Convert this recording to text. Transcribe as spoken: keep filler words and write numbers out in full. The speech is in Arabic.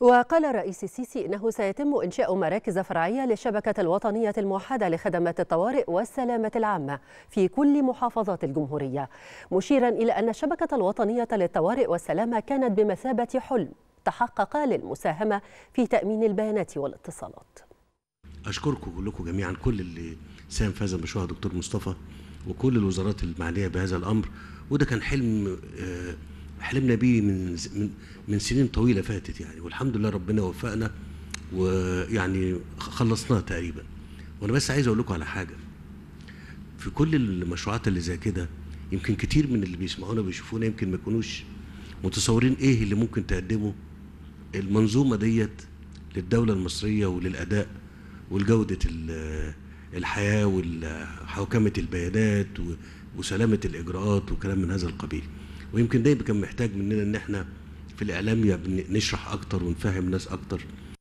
وقال الرئيس السيسي إنه سيتم إنشاء مراكز فرعية للشبكة الوطنية الموحدة لخدمات الطوارئ والسلامة العامة في كل محافظات الجمهورية، مشيرا إلى أن الشبكة الوطنية للطوارئ والسلامة كانت بمثابة حلم تحقق للمساهمة في تأمين البيانات والاتصالات. أشكركم كلكم جميعا، كل اللي ساهم في هذا المشروع دكتور مصطفى وكل الوزارات المعنية بهذا الأمر، وده كان حلم حلمنا بيه من من من سنين طويلة فاتت يعني، والحمد لله ربنا وفقنا ويعني خلصناه تقريبا. وأنا بس عايز أقول لكم على حاجة، في كل المشروعات اللي زي كده يمكن كتير من اللي بيسمعونا وبيشوفونا يمكن ما يكونوش متصورين إيه اللي ممكن تقدمه المنظومة ديت للدولة المصرية وللأداء والجودة الحياة وحوكمة البيانات وسلامة الإجراءات وكلام من هذا القبيل. ويمكن ده كان محتاج مننا إن احنا في الإعلام نشرح أكتر ونفهم ناس أكتر